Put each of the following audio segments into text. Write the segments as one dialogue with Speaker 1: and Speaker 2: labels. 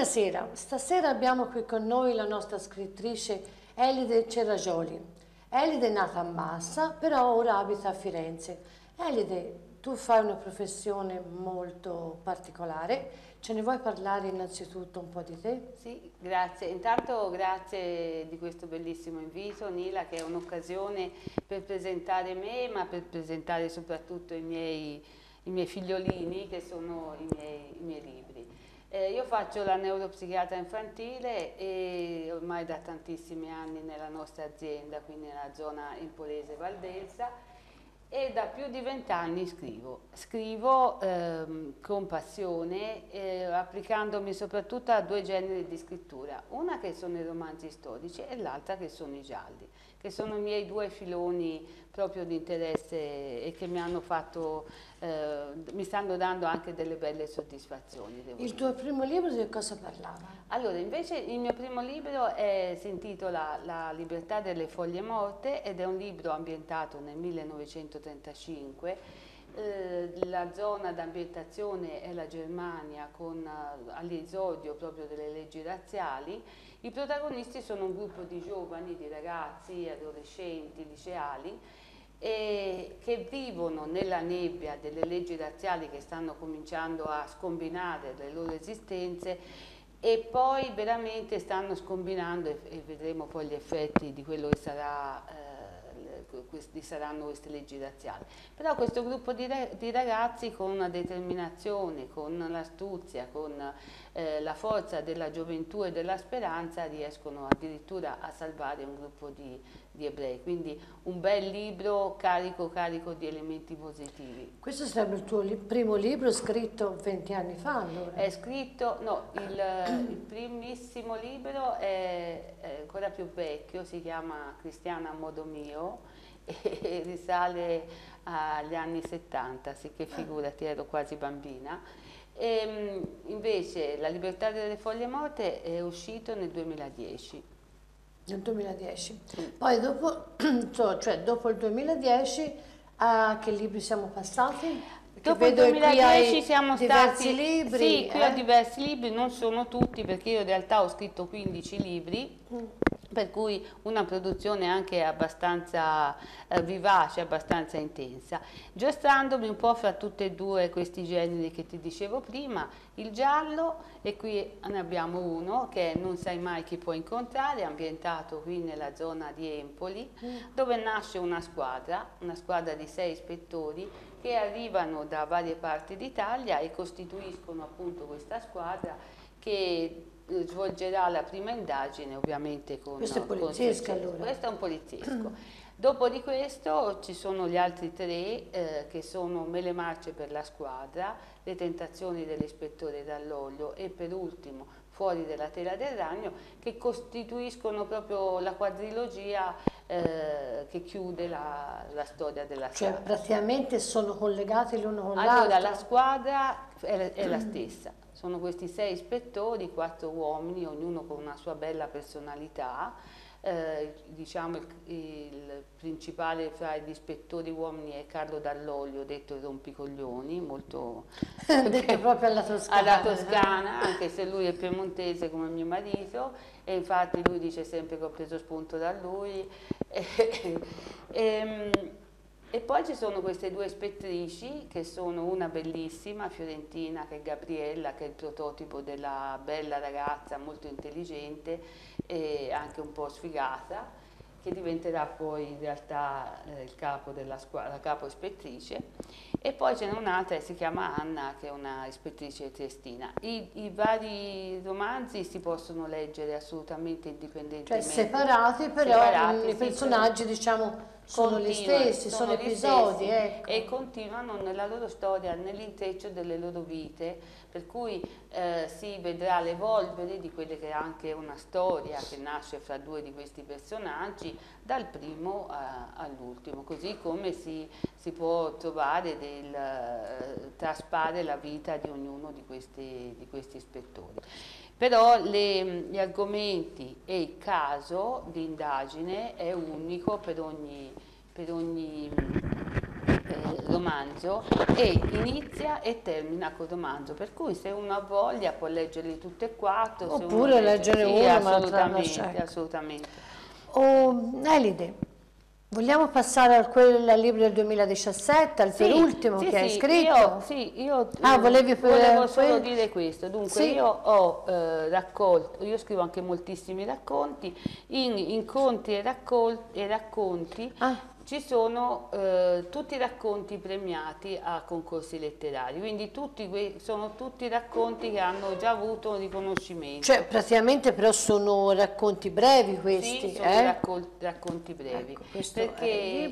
Speaker 1: Stasera abbiamo qui con noi la nostra scrittrice Elide Cerragioli. Elide è nata a Massa, però ora abita a Firenze. Elide, tu fai una professione molto particolare, ce ne vuoi parlare innanzitutto un po' di te?
Speaker 2: Sì, grazie. Intanto grazie di questo bellissimo invito, Nila, che è un'occasione per presentare me, ma per presentare soprattutto i miei figliolini, che sono i miei libri. Io faccio la neuropsichiatra infantile e ormai da tantissimi anni nella nostra azienda, quindi nella zona empolese Valdelsa, e da più di 20 anni scrivo con passione, applicandomi soprattutto a due generi di scrittura, una che sono i romanzi storici e l'altra che sono i gialli, che sono i miei due filoni proprio di interesse e che mi hanno fatto, mi stanno dando anche delle belle soddisfazioni.
Speaker 1: Il tuo primo libro di cosa parlava?
Speaker 2: Allora, invece il mio primo libro si intitola La libertà delle foglie morte ed è un libro ambientato nel 1935. La zona d'ambientazione è la Germania con all'esordio proprio delle leggi razziali. I protagonisti sono un gruppo di giovani, di ragazzi, adolescenti, liceali, che vivono nella nebbia delle leggi razziali che stanno cominciando a scombinare le loro esistenze e poi veramente stanno scombinando e vedremo poi gli effetti di quello che sarà, saranno queste leggi razziali. Però questo gruppo di ragazzi con una determinazione, con l'astuzia, con la forza della gioventù e della speranza riescono addirittura a salvare un gruppo di ebrei, quindi un bel libro carico di elementi positivi.
Speaker 1: Questo sarebbe il tuo primo libro scritto 20 anni fa allora?
Speaker 2: È scritto, no, il primissimo libro è ancora più vecchio, si chiama Cristiana a modo mio e risale agli anni 70, sì che figurati, ero quasi bambina. E, invece La libertà delle foglie morte è uscito nel 2010.
Speaker 1: Nel 2010. Poi dopo, cioè dopo il 2010, a che libri siamo passati?
Speaker 2: Dopo il 2010 siamo
Speaker 1: diversi
Speaker 2: stati,
Speaker 1: libri.
Speaker 2: Sì, qui ho diversi libri, non sono tutti perché io in realtà ho scritto 15 libri, per cui una produzione anche abbastanza vivace, abbastanza intensa, giostrandomi un po' fra tutti e due questi generi che ti dicevo prima, il giallo, e qui ne abbiamo uno che è Non sai mai chi puoi incontrare, ambientato qui nella zona di Empoli, dove nasce una squadra di 6 ispettori che arrivano da varie parti d'Italia e costituiscono appunto questa squadra che svolgerà la prima indagine ovviamente con...
Speaker 1: Questo è poliziesco allora?
Speaker 2: Questo è un poliziesco. Dopo di questo ci sono gli altri tre che sono Mele marce per la squadra, Le tentazioni dell'ispettore Dall'Olio e per ultimo Fuori della tela del ragno, che costituiscono proprio la quadrilogia che chiude la storia della
Speaker 1: Cioè
Speaker 2: saga.
Speaker 1: praticamente sono collegati l'uno con l'altro?
Speaker 2: Allora la squadra è la stessa, sono questi 6 ispettori, 4 uomini, ognuno con una sua bella personalità. Diciamo il principale fra gli ispettori uomini è Carlo Dall'Olio, detto il rompicoglioni, molto
Speaker 1: detto proprio alla toscana.
Speaker 2: Alla toscana, anche se lui è piemontese come mio marito, e infatti lui dice sempre che ho preso spunto da lui. E poi ci sono queste due ispettrici, che sono una bellissima, fiorentina, che è Gabriella, che è il prototipo della bella ragazza molto intelligente e anche un po' sfigata, che diventerà poi in realtà il capo della squadra, la capo ispettrice. E poi ce n'è un'altra che si chiama Anna, che è una ispettrice triestina. I vari romanzi si possono leggere assolutamente indipendentemente.
Speaker 1: Cioè separati, però i personaggi diciamo sono gli stessi, sono episodi. Ecco.
Speaker 2: E continuano nella loro storia, nell'intreccio delle loro vite, per cui si vedrà l'evolvere di quelle che è anche una storia che nasce fra due di questi personaggi, dal primo all'ultimo, così come si può trovare traspare la vita di ognuno di questi ispettori. Però gli argomenti e il caso di indagine è unico per ogni romanzo e inizia e termina col romanzo, per cui se uno ha voglia può leggerli tutti e quattro.
Speaker 1: Oppure leggere
Speaker 2: sì,
Speaker 1: uno, ma
Speaker 2: assolutamente, assolutamente.
Speaker 1: Oh, Elide, vogliamo passare al libro del 2017, al penultimo che hai scritto?
Speaker 2: Volevo solo dire questo. Dunque,
Speaker 1: sì.
Speaker 2: io ho raccolto, io scrivo anche moltissimi racconti, in incontri e racconti ci sono tutti i racconti premiati a concorsi letterari, quindi sono tutti racconti che hanno già avuto un riconoscimento.
Speaker 1: Cioè praticamente però sono racconti brevi questi?
Speaker 2: Sì, sono racconti brevi,
Speaker 1: ecco,
Speaker 2: perché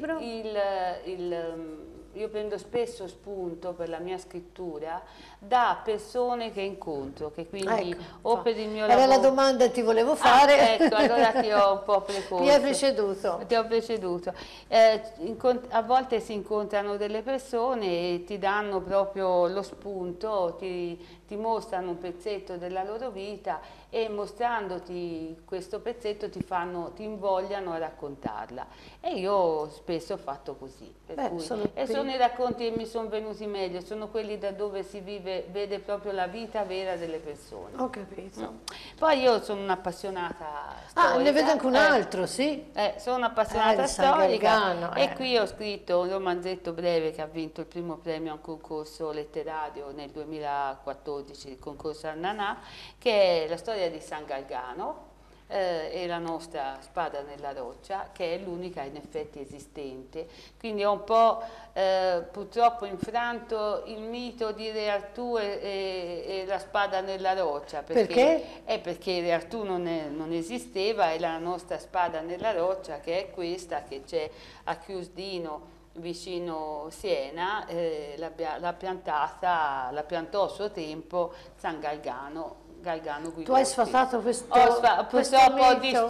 Speaker 2: io prendo spesso spunto per la mia scrittura da persone che incontro, che quindi o per il mio lavoro...
Speaker 1: Era la domanda che ti volevo fare.
Speaker 2: Ecco, allora ti ho un po' precorso.
Speaker 1: Mi hai preceduto.
Speaker 2: Ti ho preceduto. A volte si incontrano delle persone e ti danno proprio lo spunto, ti mostrano un pezzetto della loro vita e mostrandoti questo pezzetto ti invogliano a raccontarla. E io spesso ho fatto così. Sono i racconti che mi sono venuti meglio, sono quelli da dove si vede proprio la vita vera delle persone.
Speaker 1: Ho capito.
Speaker 2: Poi io sono un'appassionata storica.
Speaker 1: Ne vedo anche un altro, sì.
Speaker 2: Sono un'appassionata storica e qui ho scritto un romanzetto breve che ha vinto il primo premio a un concorso letterario nel 2014, il concorso al Nanà, che è la storia di San Galgano e la nostra spada nella roccia, che è l'unica in effetti esistente. Quindi ho un po' purtroppo infranto il mito di Re Artù e la spada nella roccia.
Speaker 1: Perché?
Speaker 2: Perché Re Artù non esisteva, è la nostra spada nella roccia, che è questa che c'è a Chiusdino vicino Siena, la piantò a suo tempo San Galgano.
Speaker 1: Tu hai sfatato questo
Speaker 2: purtroppo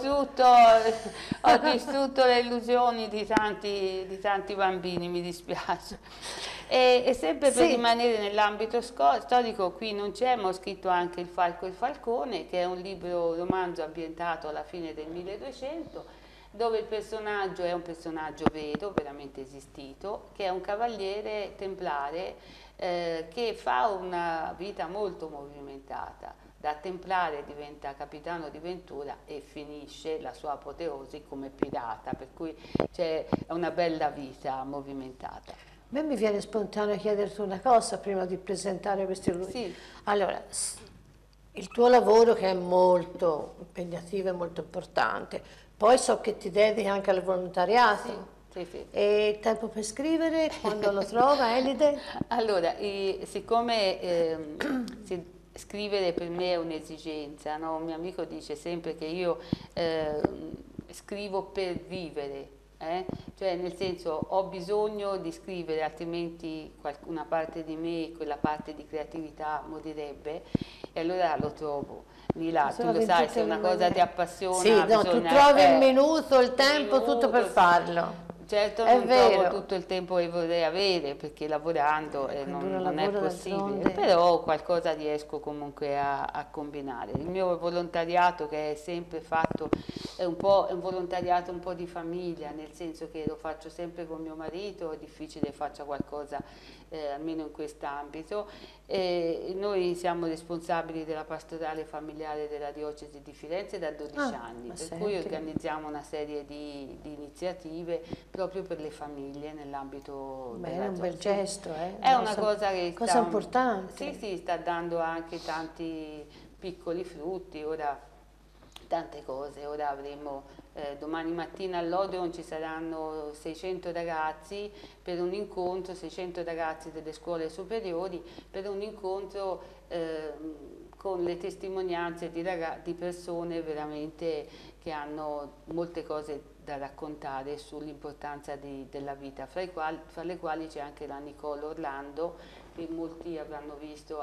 Speaker 2: ho distrutto le illusioni di tanti bambini, mi dispiace. E sempre per rimanere nell'ambito storico, qui non c'è, ma ho scritto anche Il Falco e il Falcone, che è un romanzo ambientato alla fine del 1200, dove il personaggio è un personaggio vero, veramente esistito, che è un cavaliere templare che fa una vita molto movimentata. Da templare diventa capitano di Ventura e finisce la sua apoteosi come pirata, per cui è una bella vita movimentata.
Speaker 1: A me mi viene spontaneo chiederti una cosa prima di presentare questi libri.
Speaker 2: Sì.
Speaker 1: Allora, il tuo lavoro che è molto impegnativo e molto importante, poi so che ti dedichi anche al volontariato.
Speaker 2: Sì.
Speaker 1: E il tempo per scrivere, quando lo trova, Elide?
Speaker 2: Allora, siccome scrivere per me è un'esigenza, no? Un mio amico dice sempre che io scrivo per vivere, cioè nel senso ho bisogno di scrivere, altrimenti una parte di me, quella parte di creatività morirebbe, e allora lo trovo. Nila, tu lo sai, se una cosa ti appassiona,
Speaker 1: sì, no, tu trovi il minuto, il tempo, tutto per farlo.
Speaker 2: Certo, non trovo tutto il tempo che vorrei avere, perché lavorando non è possibile, però qualcosa riesco comunque a combinare. Il mio volontariato, che è sempre fatto, è un volontariato un po' di famiglia, nel senso che lo faccio sempre con mio marito, è difficile che faccia qualcosa almeno in quest'ambito. Noi siamo responsabili della pastorale familiare della diocesi di Firenze da 12 anni, per cui organizziamo una serie di iniziative proprio per le famiglie nell'ambito della
Speaker 1: è un bel gesto,
Speaker 2: È una cosa che
Speaker 1: importante.
Speaker 2: Sì, sta dando anche tanti piccoli frutti, tante cose. Ora avremo domani mattina all'Odeon ci saranno 600 ragazzi per un incontro, 600 ragazzi delle scuole superiori per un incontro con le testimonianze di persone veramente che hanno molte cose da raccontare sull'importanza della vita, fra le quali c'è anche la Nicole Orlando, che molti avranno visto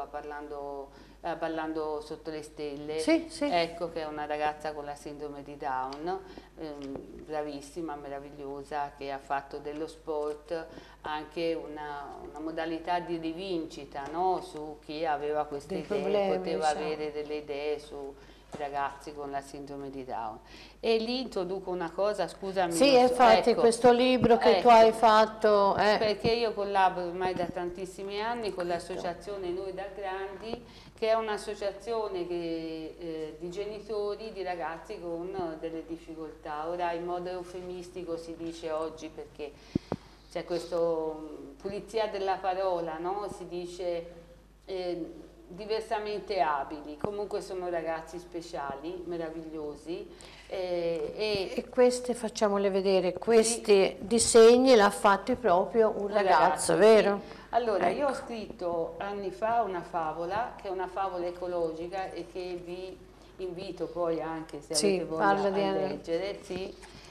Speaker 2: ballando sotto le stelle.
Speaker 1: Sì.
Speaker 2: Ecco, che è una ragazza con la sindrome di Down, bravissima, meravigliosa, che ha fatto dello sport anche una modalità di rivincita, no? Su chi aveva queste idee, poteva avere delle idee ragazzi con la sindrome di Down. E lì introduco una cosa, scusami.
Speaker 1: Sì, infatti,
Speaker 2: ecco,
Speaker 1: questo libro che tu hai fatto...
Speaker 2: Perché io collaboro ormai da tantissimi anni con l'associazione Noi da Grandi, che è un'associazione di genitori di ragazzi con delle difficoltà. Ora in modo eufemistico si dice oggi, perché c'è questa pulizia della parola, no? Si dice diversamente abili, comunque sono ragazzi speciali, meravigliosi.
Speaker 1: E queste, facciamole vedere, questi disegni l'ha fatti proprio un ragazzo, vero?
Speaker 2: Sì. Allora,
Speaker 1: ecco.
Speaker 2: io ho scritto anni fa una favola, che è una favola ecologica e che vi invito poi anche, se avete voglia, a leggere. Sì.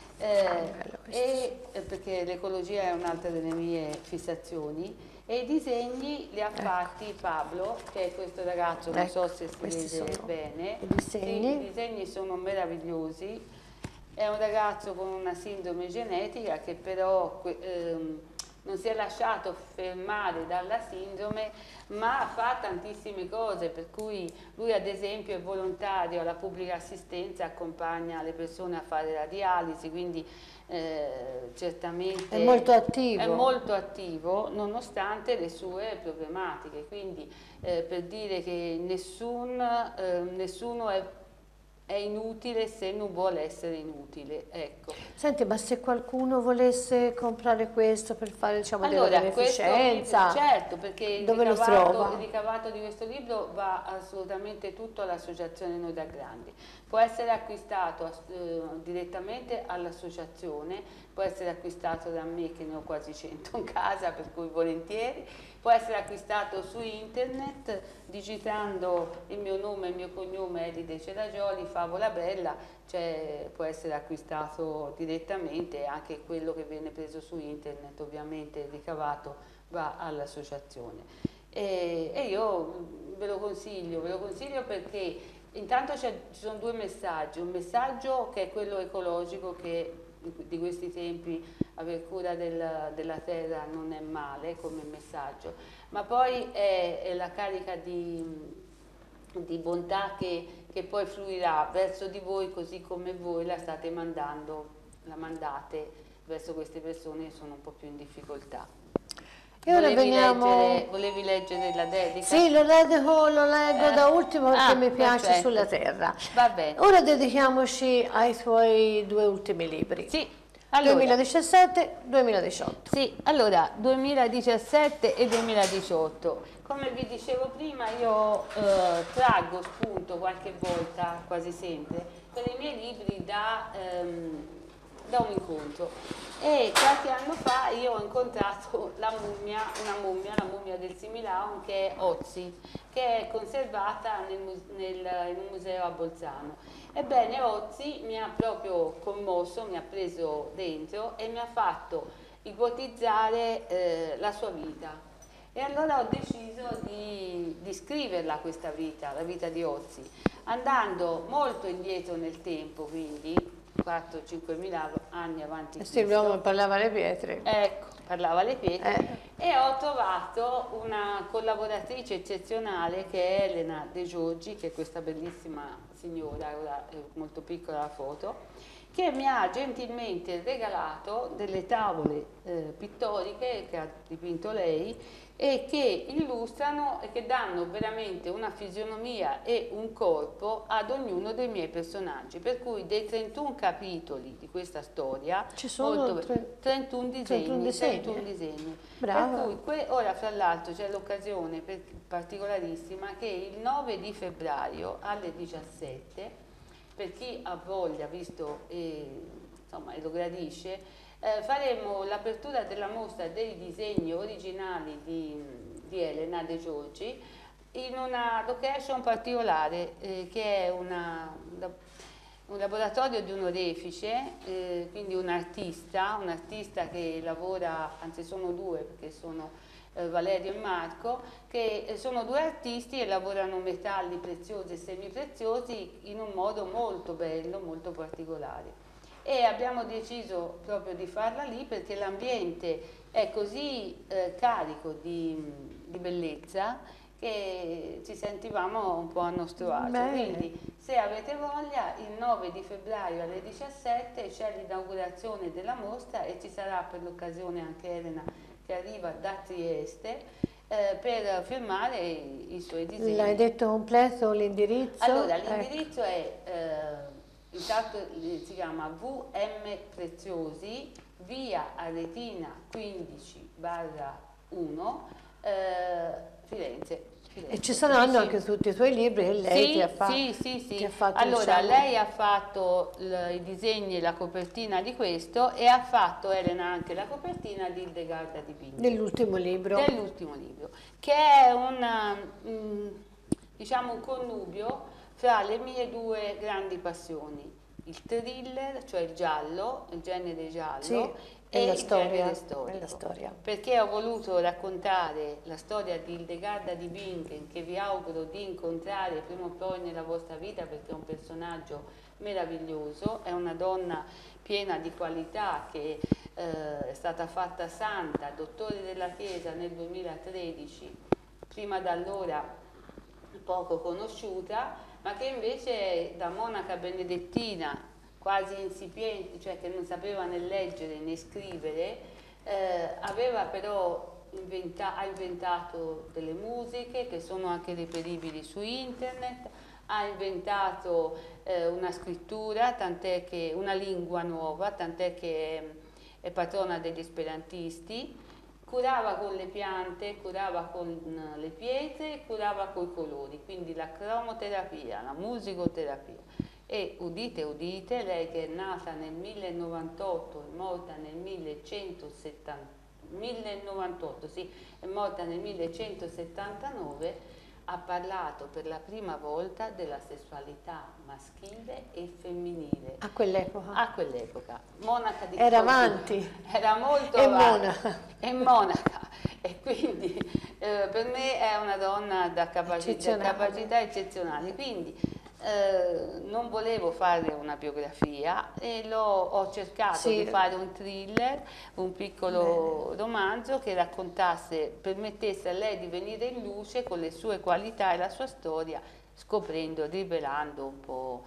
Speaker 2: Perché l'ecologia è un'altra delle mie fissazioni. E i disegni li ha fatti Pablo, che è questo ragazzo, non so se si vede bene.
Speaker 1: I disegni.
Speaker 2: Sì, i disegni sono meravigliosi. È un ragazzo con una sindrome genetica che però non si è lasciato fermare dalla sindrome, ma fa tantissime cose, per cui lui ad esempio è volontario alla pubblica assistenza, accompagna le persone a fare la dialisi, quindi certamente
Speaker 1: è molto attivo.
Speaker 2: È molto attivo nonostante le sue problematiche, quindi per dire che nessuno è inutile se non vuole essere inutile, ecco.
Speaker 1: Senti, ma se qualcuno volesse comprare questo per fare, diciamo,
Speaker 2: allora,
Speaker 1: della beneficenza,
Speaker 2: certo, perché
Speaker 1: dove lo trova?
Speaker 2: Il ricavato di questo libro va assolutamente tutto all'associazione Noi da Grandi. Può essere acquistato direttamente all'associazione, può essere acquistato da me che ne ho quasi 100 in casa, per cui volentieri, può essere acquistato su internet digitando il mio nome e il mio cognome Elide Ceragioli, Favola Bella, cioè può essere acquistato direttamente, anche quello che viene preso su internet ovviamente il ricavato va all'associazione. E io ve lo consiglio perché intanto ci sono due messaggi, un messaggio che è quello ecologico, che di questi tempi aver cura della terra non è male come messaggio, ma poi è la carica di bontà che poi fluirà verso di voi, così come voi la mandate verso queste persone che sono un po' più in difficoltà.
Speaker 1: E ora
Speaker 2: volevi leggere la dedica?
Speaker 1: Sì, lo leggo da ultimo perché mi piace, perfetto. Sulla terra.
Speaker 2: Va bene.
Speaker 1: Ora dedichiamoci ai tuoi due ultimi libri.
Speaker 2: Sì. Allora,
Speaker 1: 2017-2018.
Speaker 2: Sì, allora 2017 e 2018. Come vi dicevo prima, io traggo spunto qualche volta, quasi sempre, per i miei libri da un incontro. E qualche anno fa io ho incontrato la mummia del Similaun, che è Ozzi, che è conservata in un museo a Bolzano. Ebbene, Ozzi mi ha proprio commosso, mi ha preso dentro e mi ha fatto ipotizzare la sua vita. E allora ho deciso di scriverla questa vita, la vita di Ozzi, andando molto indietro nel tempo, quindi 4-5 mila anni avanti.
Speaker 1: Sì, l'uomo parlava alle pietre.
Speaker 2: Ecco, parlava alle pietre. E ho trovato una collaboratrice eccezionale che è Elena De Giorgi, che è questa bellissima signora, ora è molto piccola la foto, che mi ha gentilmente regalato delle tavole pittoriche che ha dipinto lei e che illustrano e che danno veramente una fisionomia e un corpo ad ognuno dei miei personaggi, per cui dei 31 capitoli di questa storia
Speaker 1: ci sono
Speaker 2: 31 disegni.
Speaker 1: Brava.
Speaker 2: Per cui ora fra l'altro c'è l'occasione particolarissima che il 9 di febbraio alle 17, per chi ha voglia, visto insomma, e lo gradisce, faremo l'apertura della mostra dei disegni originali di Elena De Giorgi in una location particolare che è un laboratorio di un orefice, quindi un artista che lavora, anzi sono due perché sono Valerio e Marco, che sono due artisti e lavorano metalli preziosi e semipreziosi in un modo molto bello, molto particolare. E abbiamo deciso proprio di farla lì perché l'ambiente è così carico di bellezza che ci sentivamo un po' a nostro agio. Quindi se avete voglia, il 9 di febbraio alle 17 c'è l'inaugurazione della mostra e ci sarà per l'occasione anche Elena che arriva da Trieste per firmare i suoi disegni.
Speaker 1: L'hai detto completo l'indirizzo?
Speaker 2: Allora, l'indirizzo è, intanto si chiama VM Preziosi, via Aretina 15/1, Firenze.
Speaker 1: E ci saranno anche tutti i tuoi libri che lei ti ha fatto.
Speaker 2: Sì. Allora, lei ha fatto i disegni e la copertina di questo e ha fatto, Elena, anche la copertina di Hildegarda di Bingen.
Speaker 1: Dell'ultimo libro.
Speaker 2: Dell'ultimo libro, che è diciamo un connubio fra le mie due grandi passioni, il thriller, cioè il giallo, il genere giallo,
Speaker 1: sì,
Speaker 2: e
Speaker 1: la
Speaker 2: il
Speaker 1: storia,
Speaker 2: genere storico. Perché ho voluto raccontare la storia di Hildegarda di Bingen, che vi auguro di incontrare prima o poi nella vostra vita, perché è un personaggio meraviglioso, è una donna piena di qualità che è stata fatta santa, dottore della Chiesa nel 2013, prima da allora poco conosciuta, ma che invece da monaca benedettina quasi insipiente, cioè che non sapeva né leggere né scrivere, aveva però ha inventato delle musiche che sono anche reperibili su internet, ha inventato una scrittura, tant'è che una lingua nuova, tant'è che è patrona degli esperantisti, curava con le piante, curava con le pietre, curava con i colori, quindi la cromoterapia, la musicoterapia. E udite, udite, lei che è nata nel 1098 e morta nel 1098, sì, è morta nel 1179, ha parlato per la prima volta della sessualità maschile e femminile.
Speaker 1: A quell'epoca?
Speaker 2: A quell'epoca. Monaca di
Speaker 1: era avanti.
Speaker 2: Era molto avanti. E monaca. E quindi per me è una donna da capacità eccezionali. Quindi non volevo fare una biografia e ho cercato di fare un thriller, un piccolo romanzo che raccontasse, permettesse a lei di venire in luce con le sue qualità e la sua storia, scoprendo, rivelando un po'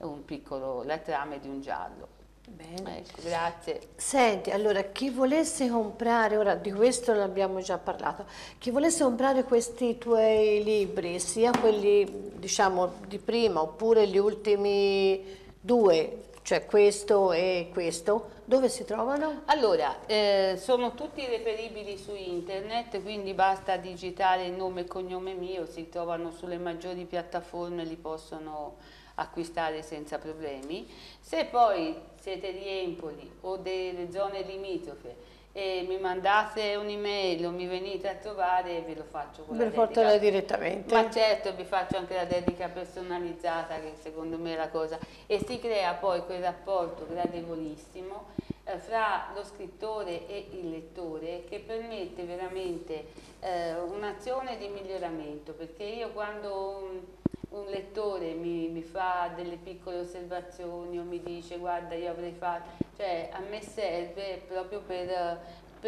Speaker 2: la trama di un giallo.
Speaker 1: Bene.
Speaker 2: Ecco, grazie.
Speaker 1: Senti, allora, chi volesse comprare, ora di questo l'abbiamo già parlato, chi volesse comprare questi tuoi libri, sia quelli diciamo di prima oppure gli ultimi due, cioè questo e questo, dove si trovano?
Speaker 2: Allora, sono tutti reperibili su internet, quindi basta digitare il nome e cognome mio, si trovano sulle maggiori piattaforme, li possono acquistare senza problemi. Se poi siete di Empoli o delle zone limitrofe e mi mandate un'email o mi venite a trovare, ve lo faccio con la dedica.
Speaker 1: Portala direttamente.
Speaker 2: Ma certo, vi faccio anche la dedica personalizzata, che secondo me è la cosa, e si crea poi quel rapporto gradevolissimo fra lo scrittore e il lettore, che permette veramente un'azione di miglioramento, perché io quando un lettore mi fa delle piccole osservazioni o mi dice guarda io avrei fatto, cioè a me serve proprio per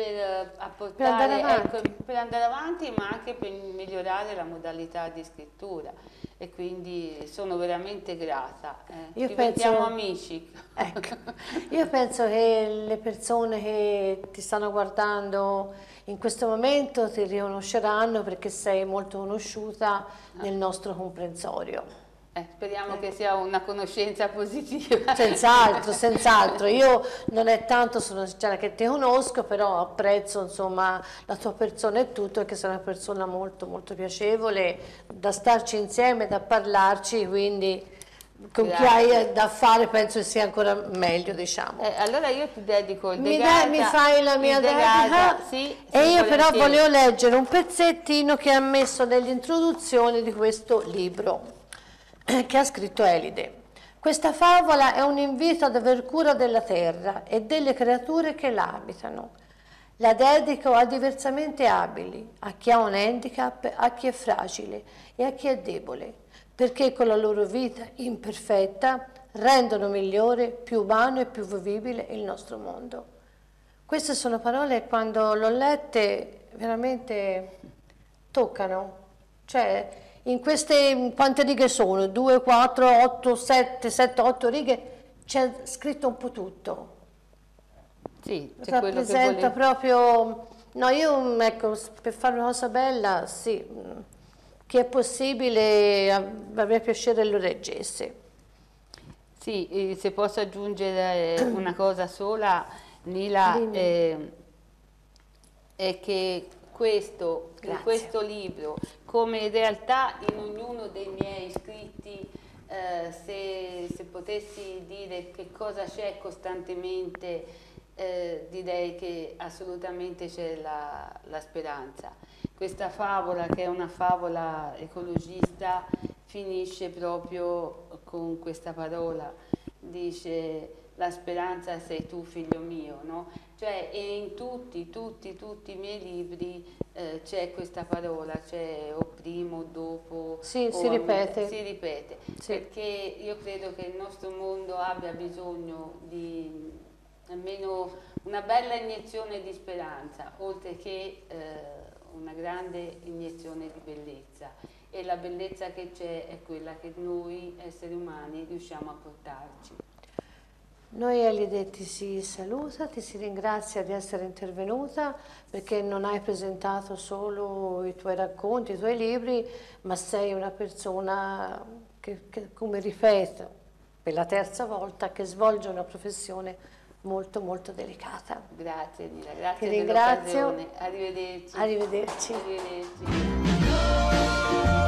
Speaker 2: apportare, per andare avanti, ma anche per migliorare la modalità di scrittura, e quindi sono veramente grata. Diventiamo amici.
Speaker 1: Ecco, io penso che le persone che ti stanno guardando in questo momento ti riconosceranno perché sei molto conosciuta nel nostro comprensorio.
Speaker 2: Speriamo che sia una conoscenza positiva.
Speaker 1: Senz'altro, senz'altro. Io non è tanto sono sincera che ti conosco, però apprezzo insomma la tua persona e tutto, perché sei una persona molto molto piacevole da starci insieme, da parlarci, quindi con chi hai da fare penso sia ancora meglio, diciamo.
Speaker 2: Allora io ti dedico il Hildegarda.
Speaker 1: Mi fai la mia dedica?
Speaker 2: Sì,
Speaker 1: e io però volevo leggere un pezzettino che ha messo nell'introduzione di questo libro che ha scritto Elide. Questa favola è un invito ad aver cura della terra e delle creature che la abitano. La dedico a diversamente abili, a chi ha un handicap, a chi è fragile e a chi è debole, perché con la loro vita imperfetta rendono migliore, più umano e più vivibile il nostro mondo. Queste sono parole che quando l'ho lette veramente toccano, cioè in queste, quante righe sono? 2, 4, 8, 7, 7, 8 righe, c'è scritto un po' tutto.
Speaker 2: Sì, c'è
Speaker 1: Rappresenta proprio, no, io ecco, per fare una cosa bella, sì, che è possibile, avrei piacere lo leggesse.
Speaker 2: Sì, se posso aggiungere una cosa sola, Nila, è che in questo libro, come in realtà in ognuno dei miei scritti, se potessi dire che cosa c'è costantemente, direi che assolutamente c'è la speranza. Questa favola, che è una favola ecologista, finisce proprio con questa parola, dice: la speranza sei tu, figlio mio, no? Cioè, e in tutti i miei libri c'è questa parola, c'è o prima o dopo,
Speaker 1: Sì,
Speaker 2: o
Speaker 1: si ripete.
Speaker 2: Si ripete,
Speaker 1: sì.
Speaker 2: Perché io credo che il nostro mondo abbia bisogno di almeno una bella iniezione di speranza, oltre che una grande iniezione di bellezza. E la bellezza che c'è è quella che noi esseri umani riusciamo a portarci.
Speaker 1: Noi Elide ti si saluta, ti si ringrazia di essere intervenuta, perché non hai presentato solo i tuoi racconti, i tuoi libri, ma sei una persona che come ripeto per la terza volta, che svolge una professione molto molto delicata.
Speaker 2: Grazie Nila, grazie
Speaker 1: ti ringrazio.
Speaker 2: dell'occasione. Arrivederci.
Speaker 1: Arrivederci.
Speaker 2: Arrivederci.